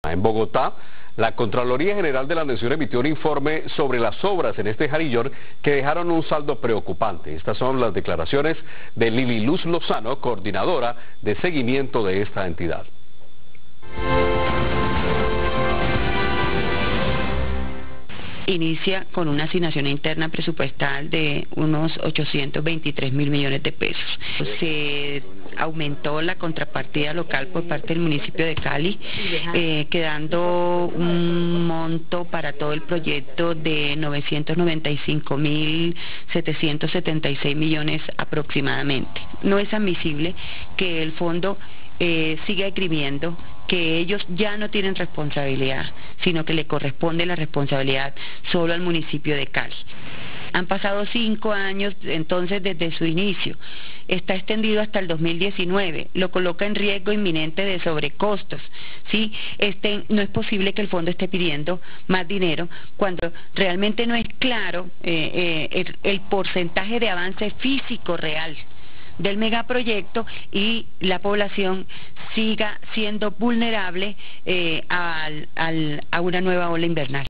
En Bogotá, la Contraloría General de la Nación emitió un informe sobre las obras en este Jarillón que dejaron un saldo preocupante. Estas son las declaraciones de Lili Luz Lozano, coordinadora de seguimiento de esta entidad. Inicia con una asignación interna presupuestal de unos 823.000 millones de pesos. Se aumentó la contrapartida local por parte del municipio de Cali, quedando un monto para todo el proyecto de 995.776 millones aproximadamente. No es admisible que el fondo siga esgrimiendo que ellos ya no tienen responsabilidad, sino que le corresponde la responsabilidad solo al municipio de Cali. Han pasado 5 años entonces desde su inicio, está extendido hasta el 2019, lo coloca en riesgo inminente de sobrecostos, ¿sí? No es posible que el fondo esté pidiendo más dinero cuando realmente no es claro el porcentaje de avance físico real del megaproyecto y la población siga siendo vulnerable a una nueva ola invernal.